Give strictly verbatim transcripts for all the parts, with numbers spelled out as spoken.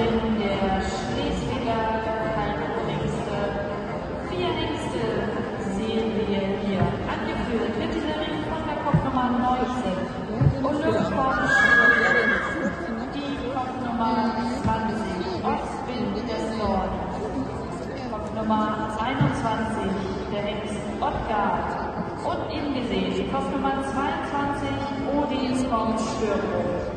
Siegerin der Schleswiger Kaltringste. Vier Hengste sehen wir hier. Angeführt wird dieser Ring von der Kopfnummer neunzehn. Olympisch die Kopfnummer zwanzig. Ostwind des Nordens. Kopfnummer einundzwanzig. Der Hengst Ottgard. Und eben gesehen die Kopfnummer zweiundzwanzig. Odin vom Stürmrot.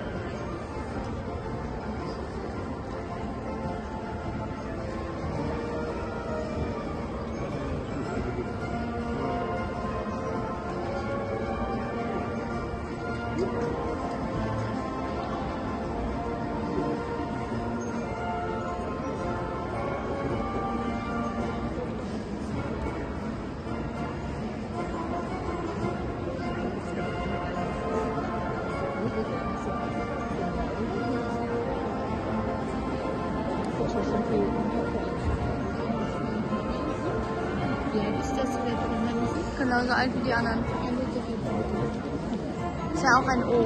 Genauso alt wie die anderen. Ist ja auch ein O.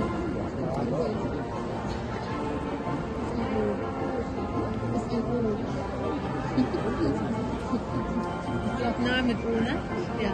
Ich glaube, nah mit O, ne? Ja.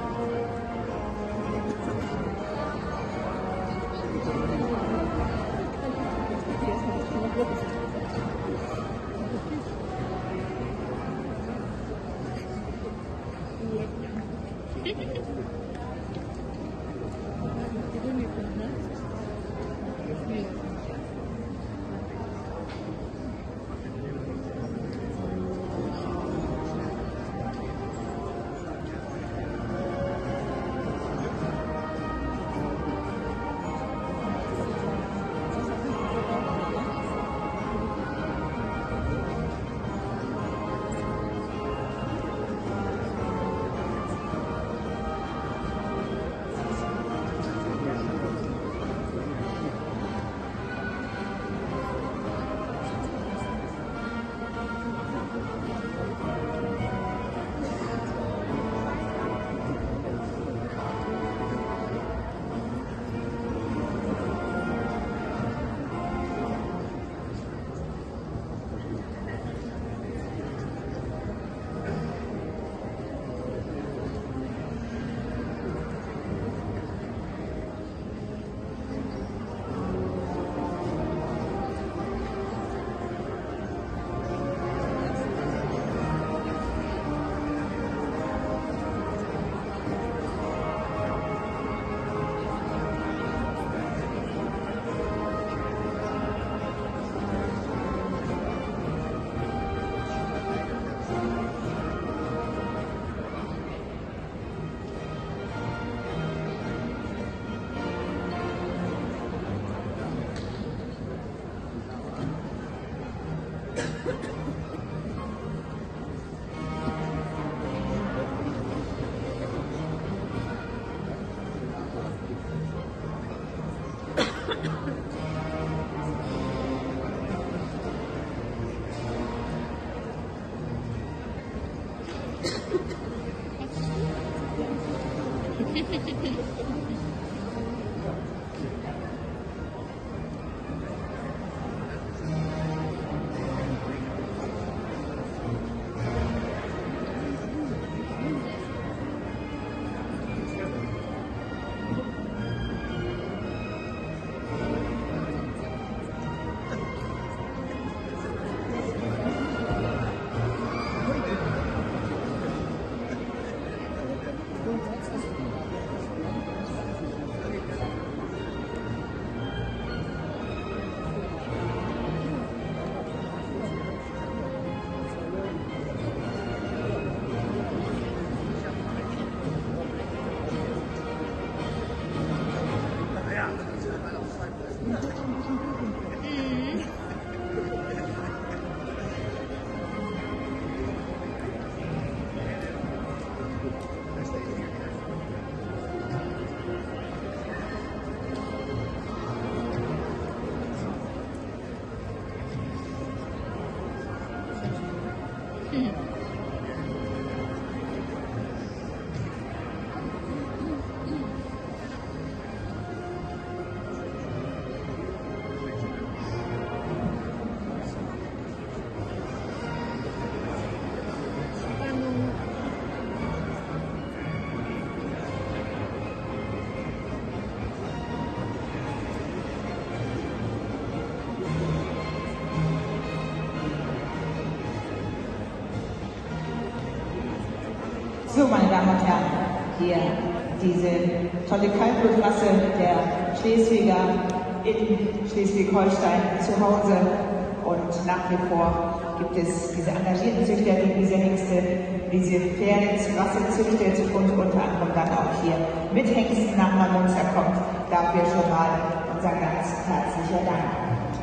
So, meine Damen und Herren, hier diese tolle Kaltblutrasse der Schleswiger in Schleswig-Holstein zu Hause. Und nach wie vor gibt es diese engagierten Züchter, die diese Hengste, diese Pferderasse züchtet und unter anderem dann auch hier mit Hengsten nach Neumünster kommt. Dafür schon mal unser ganz herzlicher Dank.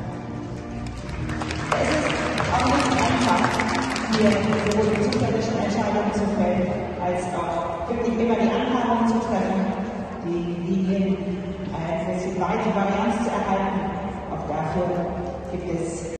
Es ist auch nicht einfach, hier sowohl die züchterischen Entscheidungen zu fällen, als auch wirklich immer die Anpassungen zu treffen, die Linien äh, für die weite Varianz zu erhalten. Auch dafür gibt es